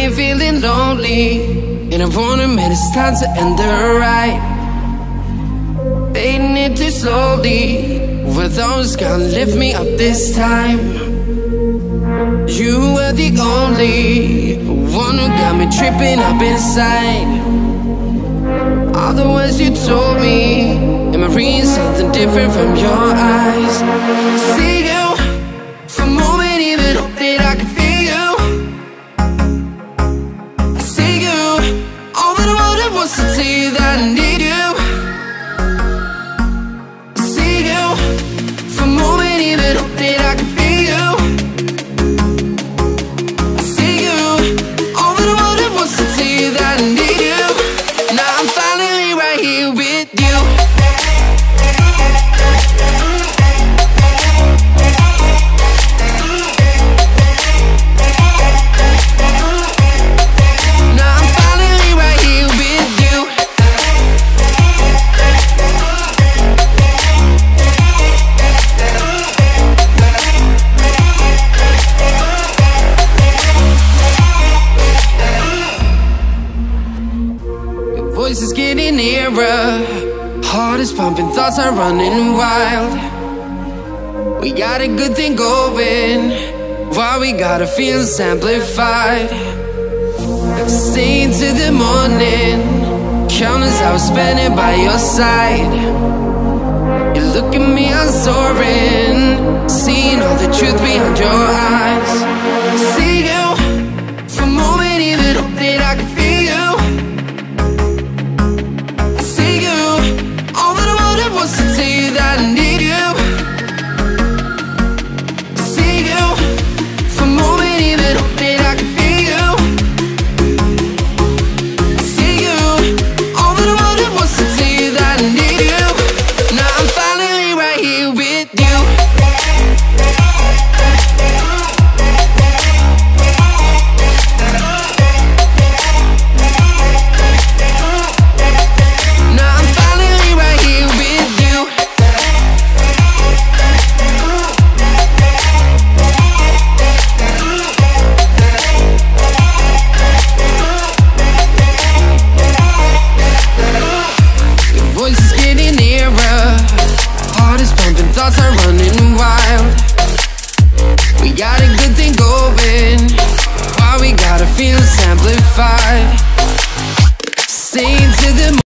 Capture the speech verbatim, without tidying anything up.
me feeling lonely, and I wanna admit it's time to end the ride. Fading it too slowly, were those gonna lift me up this time? You were the only one who got me tripping up inside. All the words you told me, am I reading something different from your eyes? See you for a moment, even hope that I can feel you. I see you, all that I wanted was to tell you that I need you. I see you for a moment, even hope that I can feel you. I see you, all that I wanted was to tell you that I need you. Now I'm finally right here with you. Voices getting nearer, heart is pumping, thoughts are running wild. We got a good thing going, why we gotta feel amplified. Staying to the morning, countless hours spending by your side. You look at me, I'm soaring, seeing all the truth behind your eyes. See you for a moment, even hope that I can feel you. Was to tell you that I need you. See you for a moment, even hope that I can feel you. See you, all that I wanted was to tell you that I need you. Now I'm finally right here with you. Thoughts are running wild. We got a good thing going, why we gotta feel amplified.